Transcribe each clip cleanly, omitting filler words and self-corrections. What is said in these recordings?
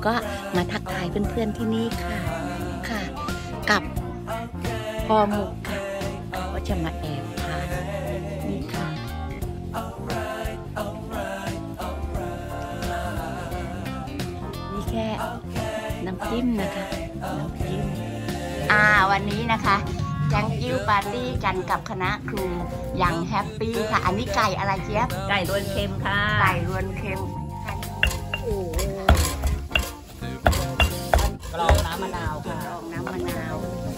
ก็มาทักทายเพื่อนๆที่นี่ค่ะกับพอหมกค่ะก็จะมาแอบทานนี่ค่ะนี่แค่น้ำจิ้มนะคะน้ำจิ้มวันนี้นะคะยังกิ้วปาร์ตี้กันกับคณะครูยังแฮปปี้ค่ะอันนี้ไก่อะไรเจี๊ยบไก่รวนเค็มค่ะไก่รวนเค็มกรองน้ำมะนาวค่ะกรองน้ำมะนาว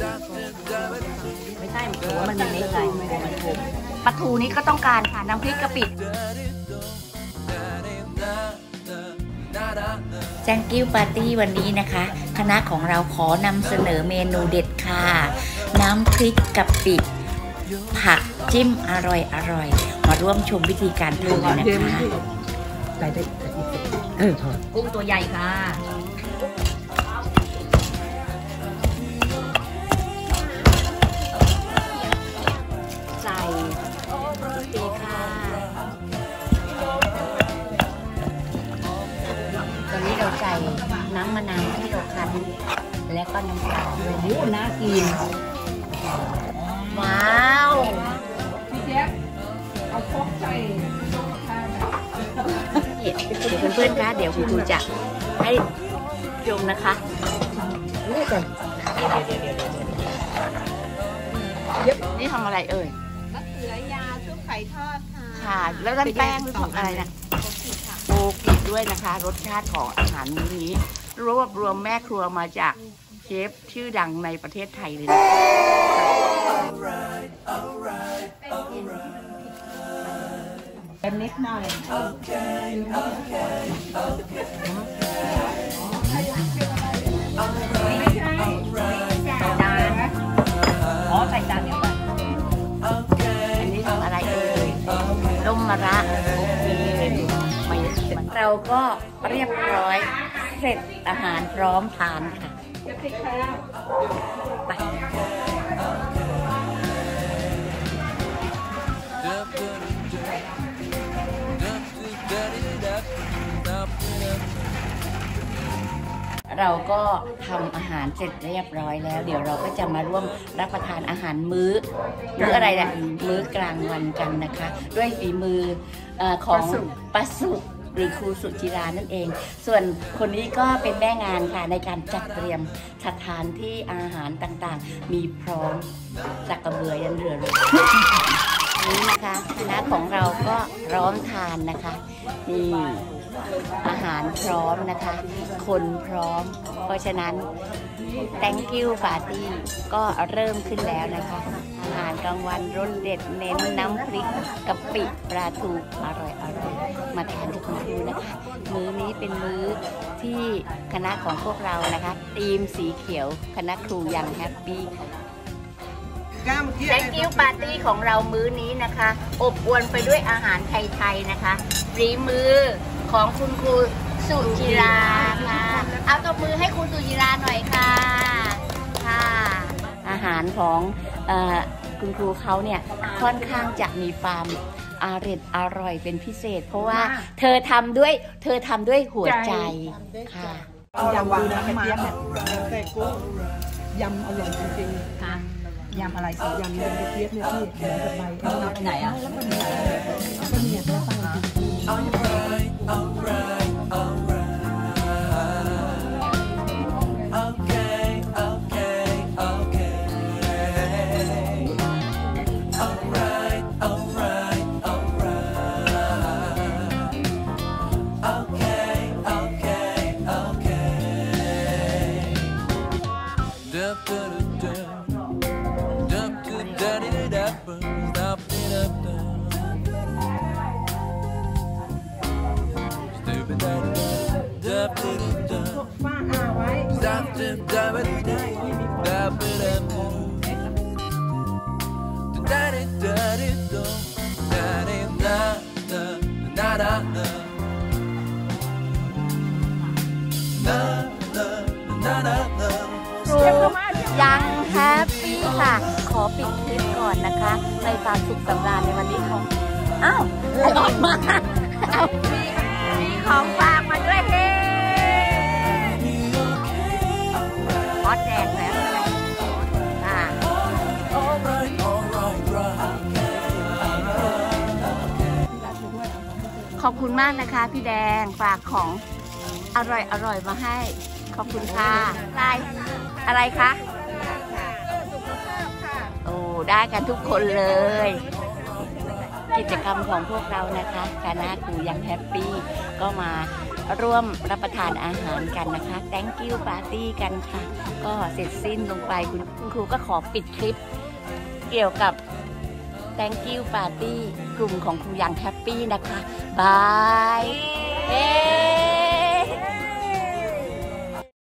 ไม่ใช่หัวมันมีเม็ดไก่มันคมปลาทูนี้ก็ต้องการค่ะน้ำพริกกะปิแจงกิ้วปาร์ตี้วันนี้นะคะคณะของเราขอนำเสนอเมนูเด็ดค่ะน้ำพริกกะปิผักจิ้มอร่อยมาร่วมชมวิธีการทำกันนะคะใส่ได้กุ้งตัวใหญ่ค่ะใส่ดีค่ะตอนนี้เราใส่น้ำมะนาวที่เราคั้นและก็น้ำตาลด้วยน่ากินว้าวพี่เจี๊ยบเอาพกใส่เดี๋ยวเพื่อนๆคะเดี๋ยวคุณครูจะให้ชมนะคะนี่ก่อนนี่ทำอะไรเอ่ยมะเขือยาวชุบไข่ทอดค่ะแล้วด้านแป้งหรืออะไรนะโอกิด้วยนะคะรสชาติของอาหารมื้อนี้รวบรวมแม่ครัวมาจากเชฟชื่อดังในประเทศไทยเลยนะเป็นนิดหน่อยไม่ใช่จานใส่จานเดียวกันอันนี้ทำอะไรเอ่ยต้มมะระเราก็เรียบร้อยเสร็จอาหารพร้อมทานค่ะไปเราก็ทำอาหารเสร็จเรียบร้อยแล้วเดี๋ยวเราก็จะมาร่วมรับประทานอาหารมื้ออะไรนะมื้อกลางวันกันนะคะด้วยฝีมือของป้าสุหรือครูสุจิรานั่นเองส่วนคนนี้ก็เป็นแม่งานค่ะในการจัดเตรียมสถานที่อาหารต่างๆมีพร้อมจากกระเบือยันเรือเลยนี้นะคะคณะของเราก็พร้อมทานนะคะนี่อาหารพร้อมนะคะคนพร้อมเพราะฉะนั้น Thank you Party ก็เริ่มขึ้นแล้วนะคะอาหารกลางวันรสเด็ดเน้นน้ำพริกกะปิปลาทูอร่อยมาทานกับคุณครูนะคะมื้อนี้เป็นมื้อที่คณะของพวกเรานะคะทีมสีเขียวคณะครูยังแฮปปี้ค่ะแตงกิ้วปาร์ตี้ของเรามื้อนี้นะคะอบอวลไปด้วยอาหารไทยๆนะคะฝีมือของคุณครูสุจิราค่ะเอาตบมือให้คุณสุจิราหน่อยค่ะอาหารของคุณครูเขาเนี่ยค่อนข้างจะมีความอร่อยเป็นพิเศษเพราะว่าเธอทำด้วยหัวใจค่ะยำวางน้ำมันแต่กุ้งยำอร่อยจริงๆค่ะยำอะไรสิยำกระเทียมเนี่ยที่เหมือนกับใบเอาไปไหนอ่ะแล้วก็เนี่ยแล้วไปยังแฮปปี้ค่ะขอปิดคลิปก่อนนะคะในความสุขสำราญในวันนี้ของอ้าวออกมามีของฝากมาด้วยเฮ้ขอบคุณมากนะคะพี่แดงฝากของอร่อยมาให้ขอบคุณค่ะอะไรคะโอ้ได้กันทุกคนเลย กิจกรรมของพวกเรานะคะคณะครูยังแฮปปี้ก็มาร่วมรับประทานอาหารกันนะคะ Thank you Party กันค่ะก็เสร็จสิ้นลงไปคุณครูก็ขอปิดคลิปเกี่ยวกับ Thank you Party กลุ่มของครูยังแฮปปี้นะคะบาย